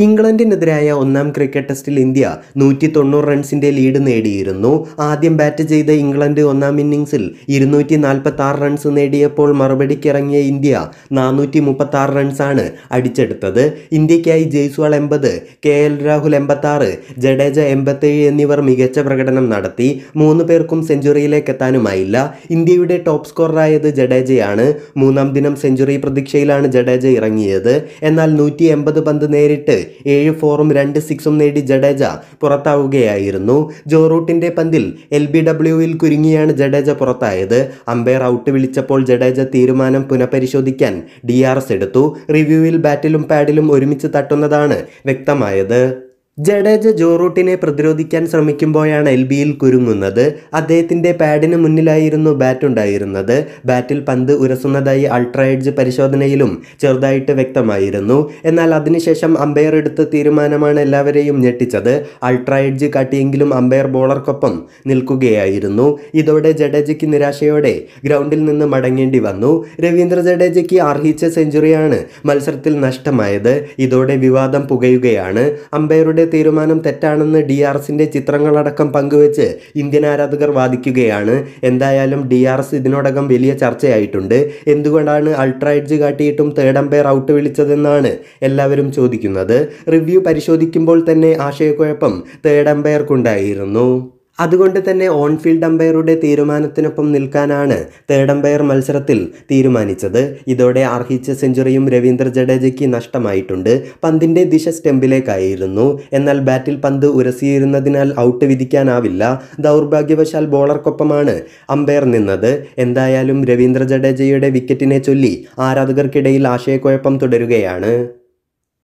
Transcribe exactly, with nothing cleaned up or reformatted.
ഇംഗ്ലണ്ടിനെതിരായ ഒന്നാം ക്രിക്കറ്റ് ടെസ്റ്റിൽ ഇന്ത്യ നൂറ്റി തൊണ്ണൂറ് റൺസിന്റെ ലീഡ് നേടിയിരുന്നു. ആദ്യം ബാറ്റ് ചെയ്ത ഇംഗ്ലണ്ട് ഒന്നാം ഇന്നിംഗ്സിൽ ഇരുന്നൂറ്റി നാൽപ്പത്തി ആറ് റൺസ് നേടിയപ്പോൾ മറുപടിക്കിറങ്ങിയ ഇന്ത്യ നാനൂറ്റി മുപ്പത്തി ആറ് റൺസാണ് അടിച്ചെടുത്തത്. ഇന്ത്യക്കായി ജയ്സ്വാൾ എൺപത്, കെ എൽ രാഹുൽ എൺപത്തി ആറ്, ജഡേജ എൺപത്തേഴ് എന്നിവർ മികച്ച പ്രകടനം നടത്തി. മൂന്ന് പേർക്കും സെഞ്ചുറിയിലേക്ക് എത്താനുമായില്ല. ഇന്ത്യയുടെ ടോപ്പ് സ്കോററായത് ജഡേജയാണ്. മൂന്നാം ദിനം സെഞ്ചുറി പ്രതീക്ഷയിലാണ് ജഡേജ ഇറങ്ങിയത്. എന്നാൽ നൂറ്റി എൺപത് പന്ത് നേരിട്ട് ഏഴ് ഫോറും രണ്ട് സിക്സും നേടി ജഡേജ പുറത്താവുകയായിരുന്നു. ജോ റൂട്ടിന്റെ പന്തിൽ എൽ ബി ഡബ്ല്യുവിൽ കുരുങ്ങിയാണ് ജഡേജ പുറത്തായത്. അമ്പയർ ഔട്ട് വിളിച്ചപ്പോൾ ജഡേജ തീരുമാനം പുനഃപരിശോധിക്കാൻ ഡി ആർ എസ് എടുത്തു. റിവ്യൂവിൽ ബാറ്റിലും പാഡിലും ഒരുമിച്ച് തട്ടുന്നതാണ് വ്യക്തമായത്. ജഡേജ ജോ റൂട്ടിനെ പ്രതിരോധിക്കാൻ ശ്രമിക്കുമ്പോഴാണ് എൽ ബിയിൽ കുരുങ്ങുന്നത്. അദ്ദേഹത്തിൻ്റെ പാഡിന് മുന്നിലായിരുന്നു ബാറ്റ് ഉണ്ടായിരുന്നത്. ബാറ്റിൽ പന്ത് ഉരസുന്നതായി അൾട്രാ എഡ്ജ് പരിശോധനയിലും ചെറുതായിട്ട് വ്യക്തമായിരുന്നു. എന്നാൽ അതിനുശേഷം അമ്പയർ എടുത്ത തീരുമാനമാണ് എല്ലാവരെയും ഞെട്ടിച്ചത്. അൾട്രാ എഡ്ജ് കാട്ടിയെങ്കിലും അമ്പയർ ബോളർക്കൊപ്പം നിൽക്കുകയായിരുന്നു. ഇതോടെ ജഡേജയ്ക്ക് നിരാശയോടെ ഗ്രൗണ്ടിൽ നിന്ന് മടങ്ങേണ്ടി വന്നു. രവീന്ദ്ര ജഡേജയ്ക്ക് അർഹിച്ച സെഞ്ചുറിയാണ് മത്സരത്തിൽ നഷ്ടമായത്. ഇതോടെ വിവാദം പുകയുകയാണ്. അമ്പയറുടെ തീരുമാനം തെറ്റാണെന്ന് ഡി ആർ എസിന്റെ ചിത്രങ്ങളടക്കം പങ്കുവെച്ച് ഇന്ത്യൻ ആരാധകർ വാദിക്കുകയാണ്. എന്തായാലും ഡി ആർ എസ് ഇതിനോടകം വലിയ ചർച്ചയായിട്ടുണ്ട്. എന്തുകൊണ്ടാണ് അൾട്രാ എഡ്ജ് കാട്ടിയിട്ടും തേർഡ് അമ്പയർ ഔട്ട് വിളിച്ചതെന്നാണ് എല്ലാവരും ചോദിക്കുന്നത്. റിവ്യൂ പരിശോധിക്കുമ്പോൾ തന്നെ ആശയക്കുഴപ്പം തേർഡ് അമ്പയർക്കുണ്ടായിരുന്നു. അതുകൊണ്ട് തന്നെ ഓൺ ഫീൽഡ് അമ്പയറുടെ തീരുമാനത്തിനൊപ്പം നിൽക്കാനാണ് തേർഡ് അമ്പയർ മത്സരത്തിൽ തീരുമാനിച്ചത്. ഇതോടെ അർഹിച്ച സെഞ്ചുറിയും രവീന്ദ്ര ജഡേജയ്ക്ക് നഷ്ടമായിട്ടുണ്ട്. പന്തിൻ്റെ ദിശ സ്റ്റെമ്പിലേക്കായിരുന്നു. എന്നാൽ ബാറ്റിൽ പന്ത് ഉരസിയിരുന്നതിനാൽ ഔട്ട് വിധിക്കാനാവില്ല. ദൗർഭാഗ്യവശാൽ ബോളർക്കൊപ്പമാണ് അമ്പയർ നിന്നത്. എന്തായാലും രവീന്ദ്ര ജഡേജയുടെ വിക്കറ്റിനെ ചൊല്ലി ആരാധകർക്കിടയിൽ ആശയക്കുഴപ്പം തുടരുകയാണ്.